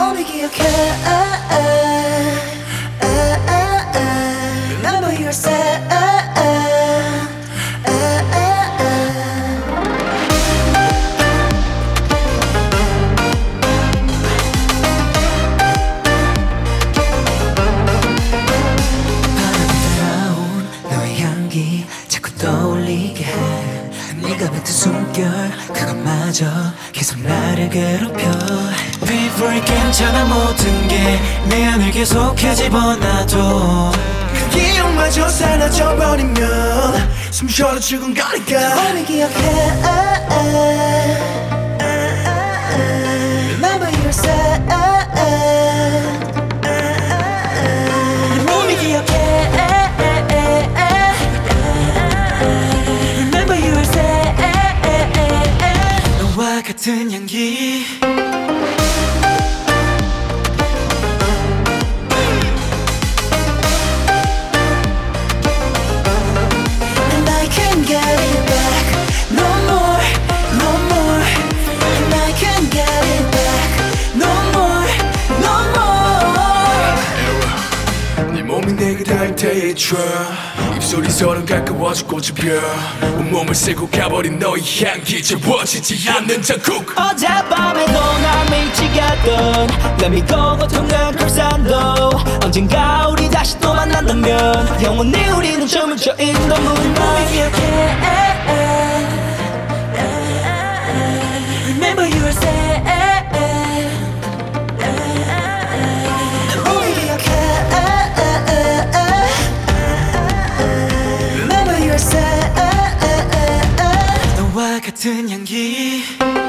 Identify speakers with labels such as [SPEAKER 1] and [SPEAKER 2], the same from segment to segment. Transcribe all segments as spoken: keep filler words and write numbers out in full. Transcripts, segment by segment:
[SPEAKER 1] 몸이 기억해. Remember yourself. 떠올리게 해. 네가 뱉은 숨결 그것마저 계속 나를 괴롭혀. Before 괜찮아 모든 게 내 안을 계속해 집어넣어도 그 기억마저 사라져버리면 숨 쉬어도 죽은 거니까. 몸이 기억해. Remember yourself. 내 몸이 기억해. 너와 같은 향기. And I can't get it back no more, no more. And I can't get it back no more, no more.
[SPEAKER 2] 네 몸이 내게 닿을 때의 춤 입술이 서로 가까워져 꽃이 펴 온몸을 쓰고 가버린 너의 향기 지워지지 않는 자국.
[SPEAKER 3] 어젯밤에도 날 미치게 했던 날 믿고 고통난 굴산도 언젠가 우리 다시 또 만난다면 영원히 우리는 춤을 춰 in the moonlight.
[SPEAKER 1] 기억해. Remember yourself. 내 몸이 기억해. 너와 같은 향기.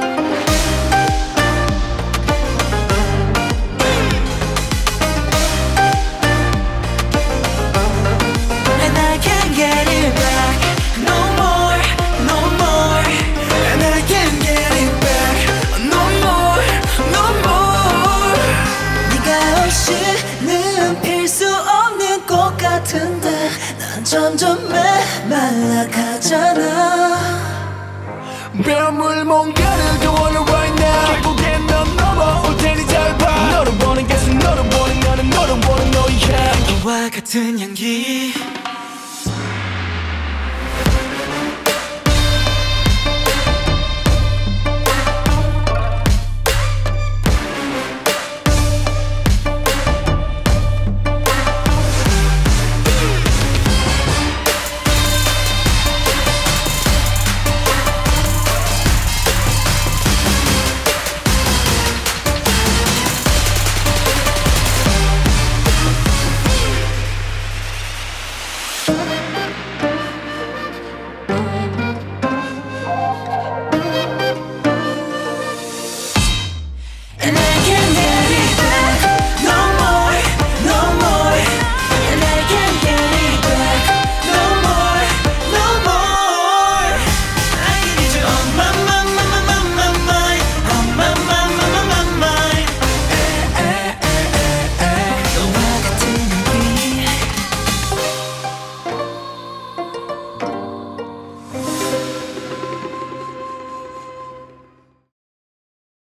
[SPEAKER 1] And I can't get it back no more, no more. And I can't get it back no more, no more. 네가 없이는 필 수 없는 꽃 같은데 난 점점 메말라가잖아.
[SPEAKER 2] 뺨을 뭔가를 더 원해 right now. 결국엔 넌 넘어올 테니 잘 봐. 너를 보는 계속 너를 보는 나는 너를 보는 너의 향기.
[SPEAKER 1] 너와 같은 향기.